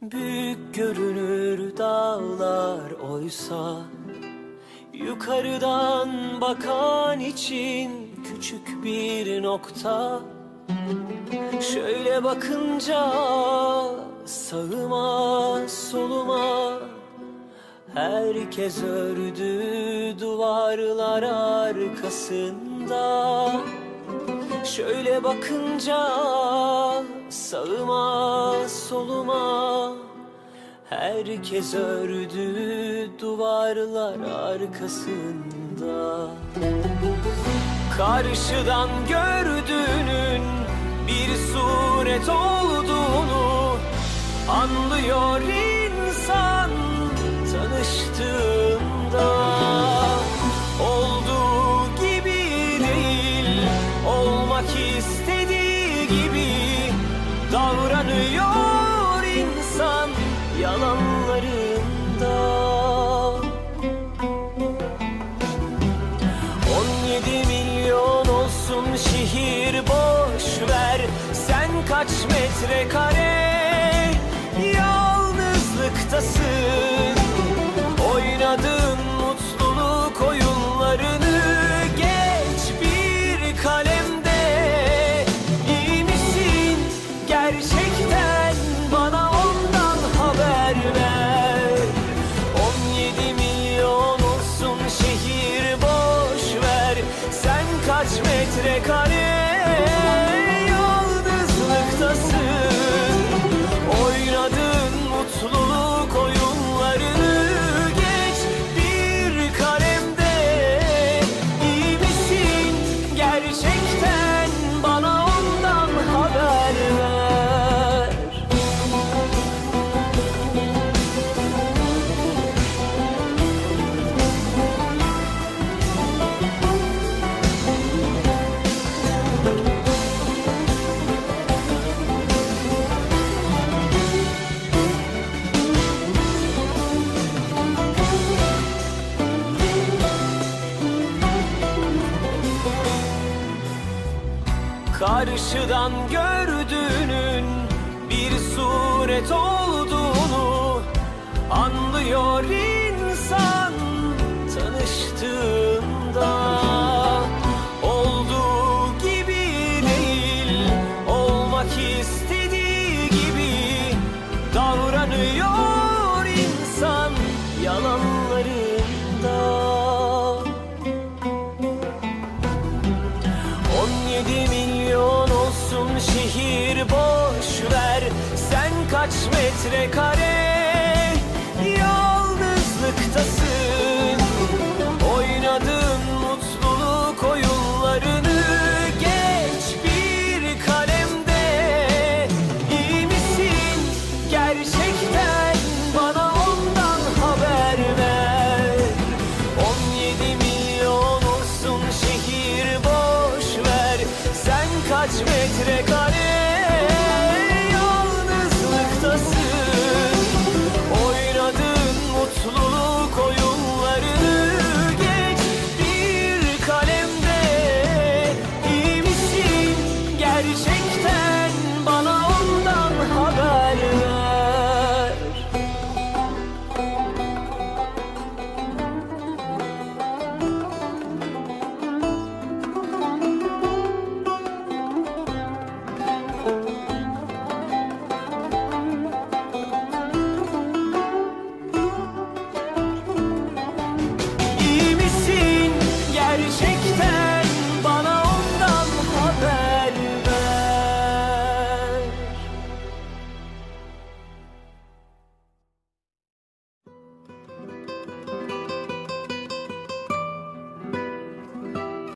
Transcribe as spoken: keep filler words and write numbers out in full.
Büyük görünür dağlar oysa yukarıdan bakan için küçük bir nokta. Şöyle bakınca sağıma soluma herkes ördü duvarlar arkasında. Şöyle bakınca sağıma soluma herkes ördü duvarlar arkasında. Karşıdan gördüğünün bir suret olduğunu anlıyor insan tanıştığında. Olduğu gibi değil, olmak istediği gibi davranıyor insan yalanlarında. On yedi milyon olsun şehir boş ver, sen kaç metrekare yalnızlıktasın. Oynadığın mutluluk oyunlarını geç bir kalemde. İyi misin gerçekten, bana ondan haber ver. On yedi milyon olsun şehir boş ver, sen kaç metrekare yalnızlıktasın. Oynadığın mutluluk oyunlarını geç bir kalemde. İyi misin gerçekten, bana ondan haber ver. Karşıdan gördüğünün bir suret olduğunu anlıyor insan tanıştığında. Olduğu gibi değil, olmak istediği gibi davranıyor insan yalanlarında. On yedi milyon olsun şehir boş ver, sen kaç metrekare